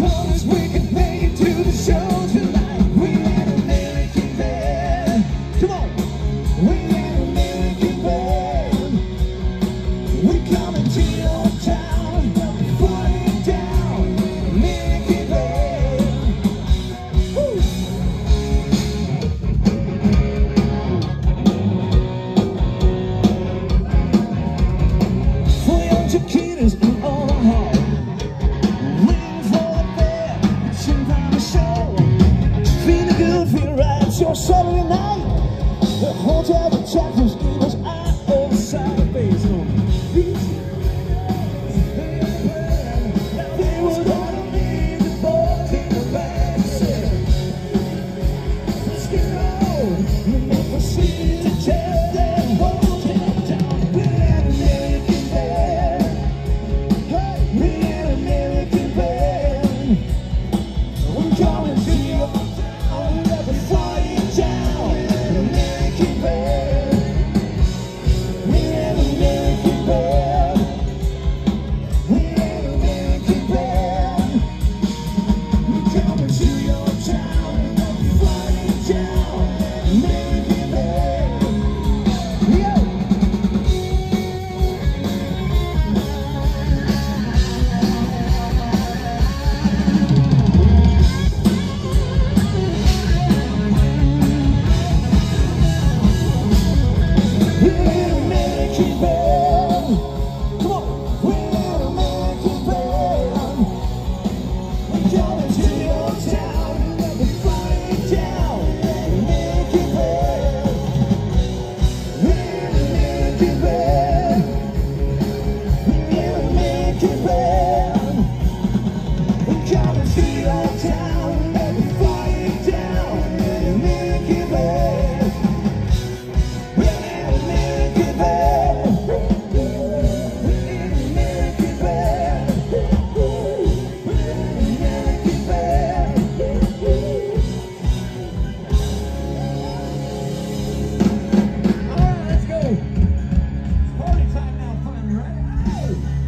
promise we can make it to the show tonight. We ain't an American band. Come on. We ain't an American band. We coming to your town, putting down American band. Woo. For young chiquitas in Omaha, waiting for the band, some kind of show. Feeling good, feel right, it's your Saturday night. The hotel, the chapters, was out of sight of base on the beach. They would all need the boys in the back seat. Let's get on, make a scene to tell them hold him down. We're an American band. Hey, we're an American band. We're coming to your town, never flying down. American band. We're an American band. We're an American band. We're coming to your town, never flying down. American band. Yo! We're an American band. Come on. We're an American band. We're coming to your town, never flying down. American band. We're an American band. We're an American band. We're coming to your town, never flying down. American band. We're an American band. We're an American band. We're an American band. All right, let's go. It's party time now, finally, right?